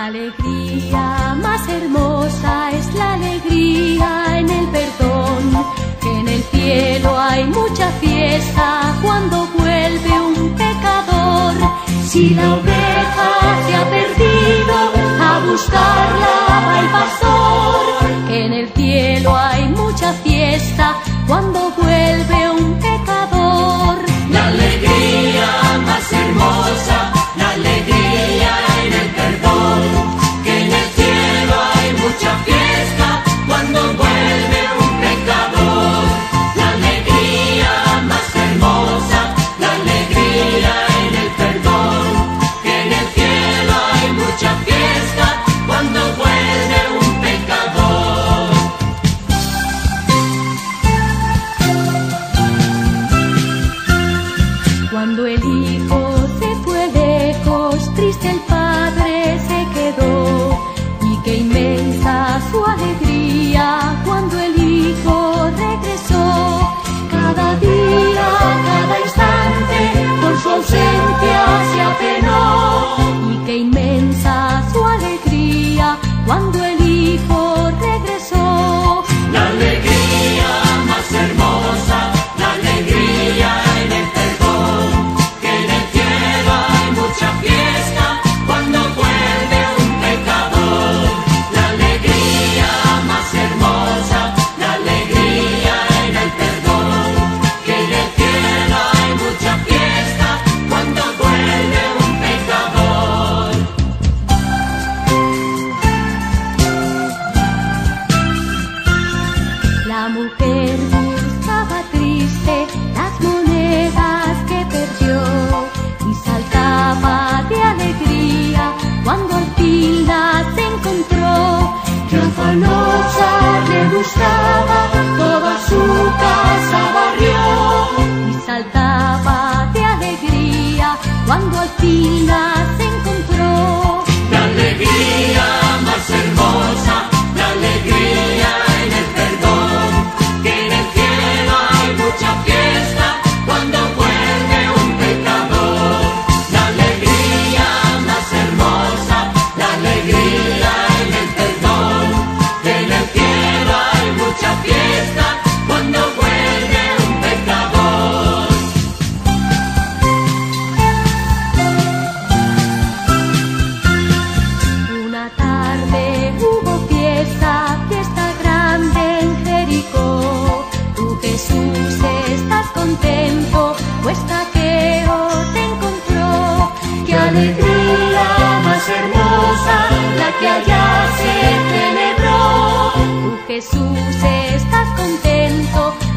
alegría más hermosa es la alegría en el perdón. En el cielo hay mucha fiesta cuando vuelve un pecador. Si la oveja se ha perdido, a buscarla va el pastor. En el cielo hay mucha fiesta cuando vuelve un pecador. La alegría más hermosa, la alegría en el perdón. Que en el cielo hay mucha fiesta cuando vuelve un pecador. La alegría más hermosa, la alegría en el perdón. Que en el cielo hay mucha fiesta cuando vuelve un pecador. Cuando el hijo se fue lejos, triste el padre se quedó. Y qué inmensa su alegría cuando el hijo regresó. Cada día, cada instante, por su ausencia se apenó. Y qué inmensa su alegría cuando el hijo regresó. La alegría más hermosa, la alegría en el perdón. Que en el cielo hay mucha fiesta cuando vuelve un pecador. La alegría más hermosa, la alegría en el perdón. Que en el cielo hay mucha fiesta cuando vuelve un pecador. La mujer buscaba triste las monedas que perdió y saltaba de alegría cuando al fin las encontró. Que afanosa le buscaba, toda su casa barrió y saltaba de alegría cuando al fin las encontró. La alegría más hermosa, la alegría en el perdón. Que en el cielo hay mucha fiesta cuando vuelve un pecador. La alegría más hermosa, la alegría en el perdón. Que en el cielo hay mucha fiesta cuando vuelve un pecador. Una tarde hubo fiesta, fiesta grande en Jericó. Tú, Jesús, estás contento, pues Zaqueo te encontró. ¡Qué alegría más hermosa la que allá se celebró! Tú, Jesús, estás contento,